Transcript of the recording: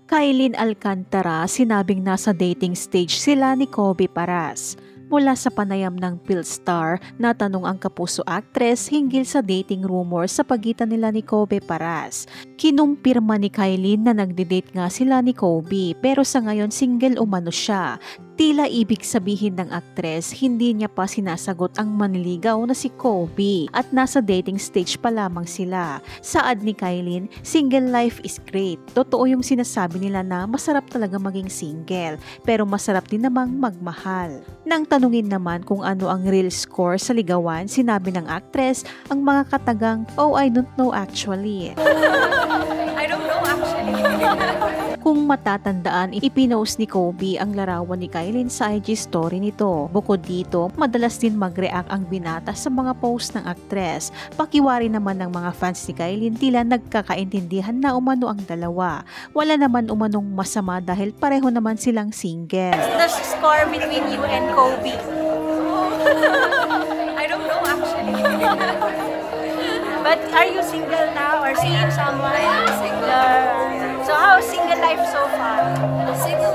Kailin Alcantara sinabing nasa dating stage sila ni Kobe Paras. Mula sa panayam ng Philstar, natanong ang Kapuso actress hinggil sa dating rumor sa pagitan nila ni Kobe Paras. Kinumpirma ni Kailin na nagde-date nga sila ni Kobe pero sa ngayon single umano siya. Tila ibig sabihin ng aktres, hindi niya pa sinasagot ang manliligaw na si Kobe at nasa dating stage pa lamang sila. Saad ni Kailin, single life is great. Totoo yung sinasabi nila na masarap talaga maging single, pero masarap din namang magmahal. Nang tanungin naman kung ano ang real score sa ligawan, sinabi ng aktres ang mga katagang, "Oh, I don't know actually." I don't know actually. Kung matatandaan, ipinost ni Kobe ang larawan ni Kailin sa IG story nito. Bukod dito, madalas din mag-react ang binata sa mga post ng aktres. Pakiwari naman ng mga fans ni Kailin, tila nagkakaintindihan na umano ang dalawa. Wala naman umanong masama dahil pareho naman silang single. What's the score between you and Kobe? I don't know actually. But are you single now or seeing someone? I am single. So how's single life so far? Single